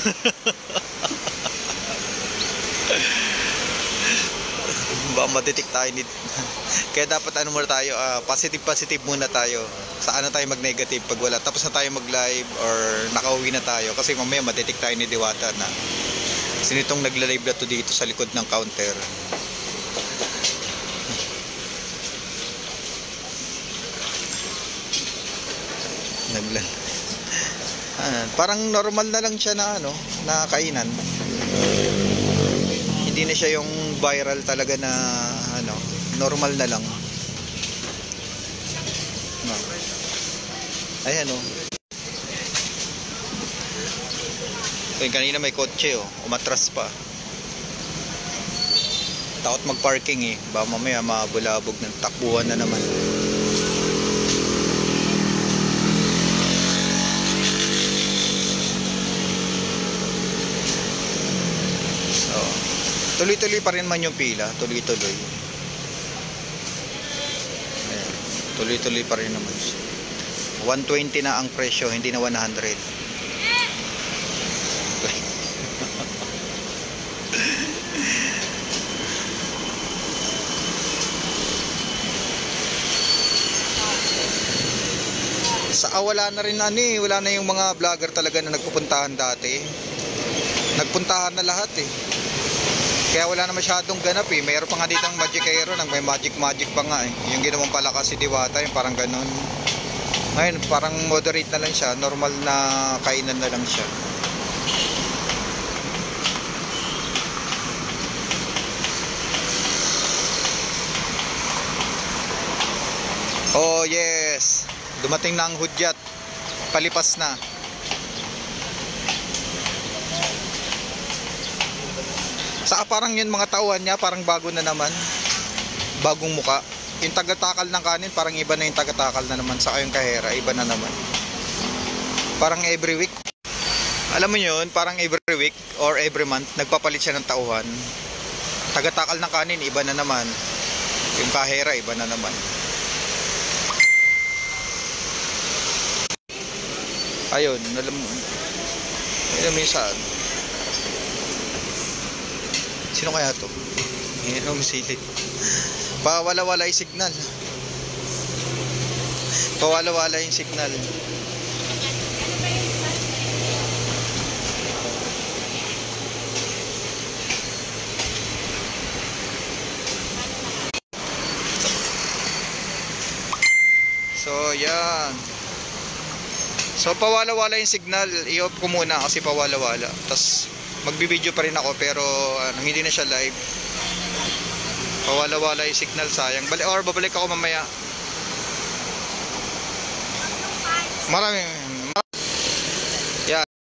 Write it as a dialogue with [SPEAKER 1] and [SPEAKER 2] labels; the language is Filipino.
[SPEAKER 1] Baka madetect tayo nito. Kaya dapat ano muna tayo, positive muna tayo. Sa ano tayo mag-negative pag wala. Tapos na tayo mag-live or nakauwi na tayo. Kasi mamaya madetect tayo ni Diwata na sinitong nagla-live na to dito sa likod ng counter. Parang normal na lang siya na ano, na kainan. Hindi na siya yung viral talaga na ano, normal na lang. No. Ayan oh. Kanina may kotse oh, umatras pa. Takot mag-parking eh, baka mamaya mabulabog ng takbuhan na naman. Tuloy-tuloy pa rin man yung pila, tuloy-tuloy. Tuloy-tuloy pa rin naman siya. 120 na ang presyo, hindi na 100. Wala na rin wala na yung mga vlogger talaga na nagpupuntahan dati. Nagpuntahan na lahat eh. Kaya wala na masyadong ganap eh. Mayroon pa nga ditong magicero, may magic pa nga eh. Yung ginawang palakas si Diwata, yung parang ganun. Ngayon, parang moderate na lang siya. Normal na kainan na lang siya. Oh yes! Dumating na ang hudyat. Palipas na. Saka parang yun mga tauhan niya, parang bago na naman. Bagong muka. Yung tagatakal ng kanin, parang iba na yung tagatakal na naman. Saka yung kahera, iba na naman. Parang every week. Alam mo yun, parang every week or every month, nagpapalit siya ng tauhan. Tagatakal ng kanin, iba na naman. Yung kahera, iba na naman. Ayun, alam mo yung saan. Sino kaya to? Yan ang silid. Pawala-wala yung signal. Pawala-wala yung signal. So, yan. So, pawala-wala yung signal. I-off ko muna kasi pawala-wala. Tapos, magbibideo pa rin ako pero hindi na siya live. Pawala-wala yung signal, sayang. Babalik ako mamaya. Maraming